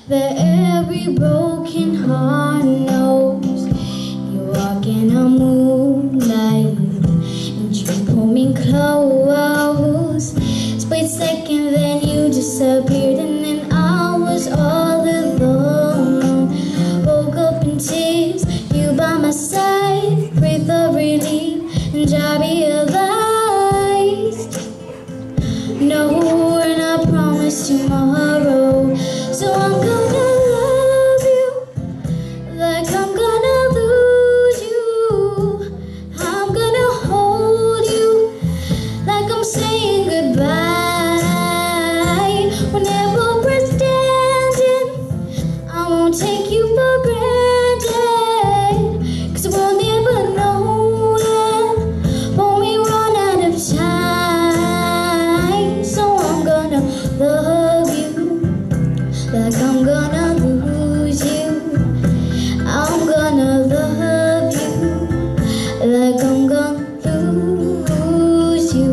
that every broken heart knows. You walk in the moonlight and you pull me close. Split second, then you disappeared, and then I was all alone. Woke up in tears, you by my side, breathe of relief, and I realized no, we're not promised tomorrow. So I'm gonna love you like I'm gonna lose you. I'm gonna hold you like I'm saying goodbye. Whenever we're standing, I won't take you for granted, 'cause we'll never know that when we run out of time. So I'm gonna love you like I'm gonna lose you. I'm gonna love you like I'm gonna lose you.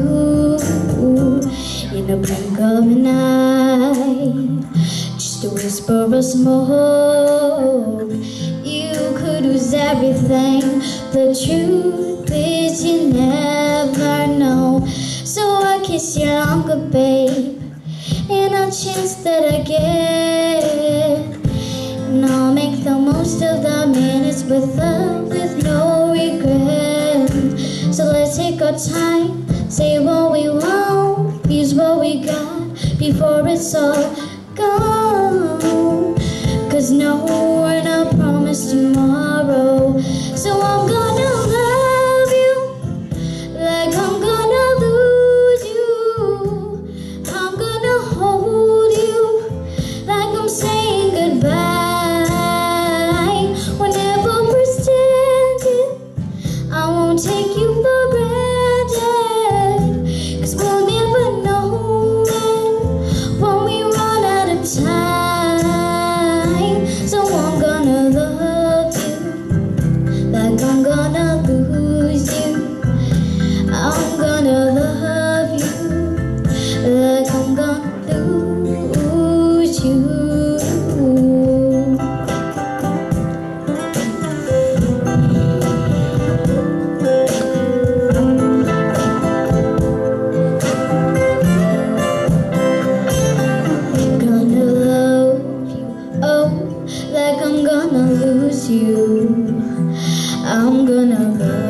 In the blink of an eye, just a whisper of smoke, you could lose everything. The truth is you never know. So I kiss you longer, babe, and a chance that I get, and I'll make the most of the minutes with love, with no regret. So let's take our time, say what we want, use what we got before it's all gone. 'Cause no, we're not promised tomorrow. So I'm gonna love you like I'm gonna lose you. I'm gonna hold you like I'm saying goodbye. Whenever we're standing, I won't take you for granted, 'cause we'll never know when we run out of time. So I'm gonna love you like I'm gonna lose you. I'm gonna love you like I'm gonna lose you. Gonna love you, oh, like I'm gonna lose you. I'm gonna love